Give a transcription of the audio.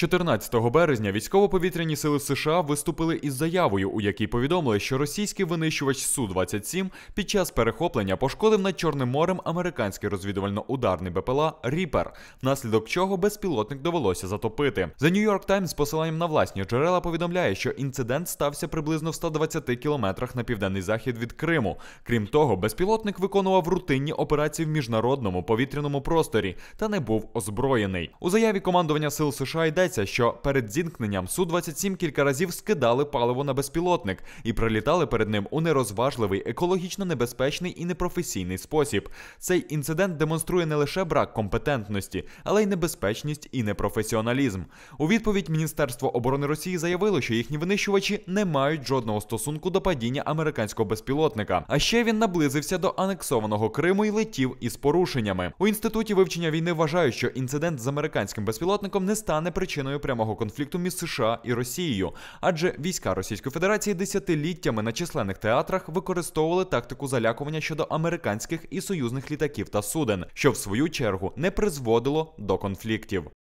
14 березня військово-повітряні сили США виступили із заявою, у якій повідомили, що російський винищувач Су-27 під час перехоплення пошкодив над Чорним морем американський розвідувально-ударний БПЛА «Ріпер», внаслідок чого безпілотник довелося затопити. The New York Times з посиланням на власні джерела повідомляє, що інцидент стався приблизно в 120 кілометрах на південний захід від Криму. Крім того, безпілотник виконував рутинні операції в міжнародному повітряному просторі та не був озброєний. У заяві командування сил США йдеться, що перед зіткненням Су-27 кілька разів скидали паливо на безпілотник і прилітали перед ним у нерозважливий, екологічно небезпечний і непрофесійний спосіб. Цей інцидент демонструє не лише брак компетентності, але й небезпечність і непрофесіоналізм. У відповідь Міністерство оборони Росії заявило, що їхні винищувачі не мають жодного стосунку до падіння американського безпілотника. А ще він наблизився до анексованого Криму і летів із порушеннями. У Інституті вивчення війни вважають, що інцидент з американським безпілотником не стане причиною прямого конфлікту між США і Росією, адже війська Російської Федерації десятиліттями на численних театрах використовували тактику залякування щодо американських і союзних літаків та суден, що в свою чергу не призводило до конфліктів.